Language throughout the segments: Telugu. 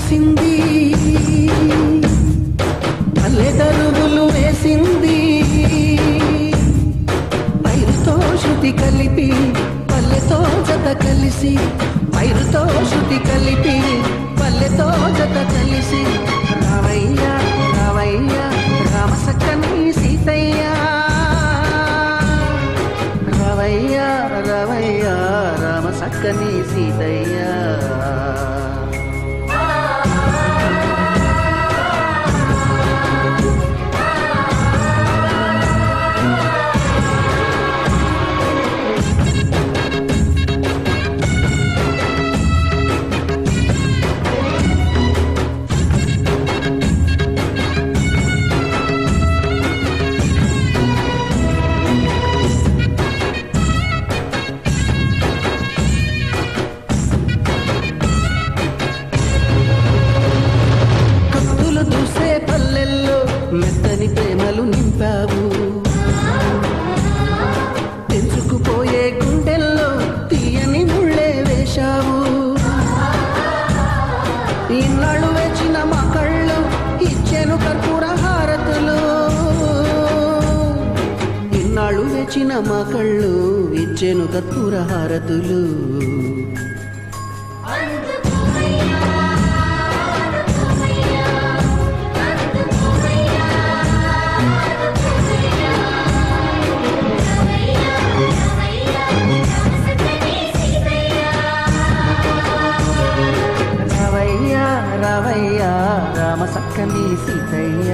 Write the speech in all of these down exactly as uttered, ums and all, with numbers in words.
కలిసింది పల్లె దరువులు వేసింది పైరుతో శృతి కలిపి పల్లెతో జత కలిసి పైరుతో శృతి కలిపి పల్లెతో జత కలిసి రావయ్య రావయ్య రామ సక్కని సీతయ్య రావయ్య రావయ్య రామ సక్కని సీతయ్య మెత్తని ప్రేమలు నింపావు తెంచుకుపోయే గుండెల్లో తీయని ముళ్ళే వేశావు ఇన్నాళ్ళు వేచిన మా కళ్ళు ఇచ్చెను కర్పూర హారతులు ఇన్నాళ్ళు వేచిన మా కళ్ళు ఇచ్చెను కర్పూర హారతులు రావయ్య రామ సక్కని సీతయ్య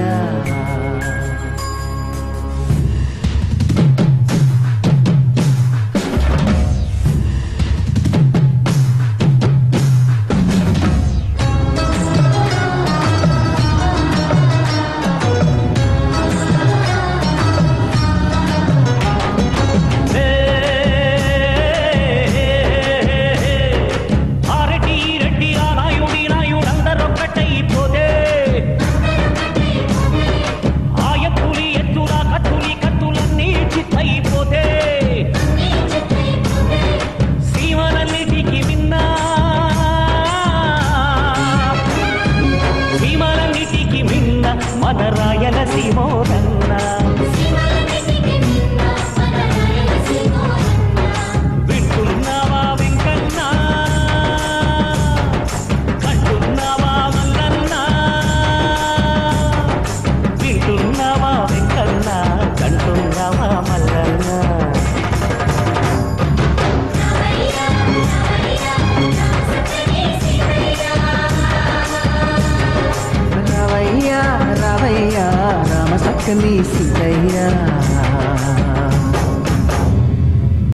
మన రాయలసీమోదన్న వింటున్నావా వెంకన్న కంటున్నావా మల్లన్న వింటున్నావా వెంకన్న కంటున్నావా మల్లన్న రావయ్య రామ సక్కని సీతయ్య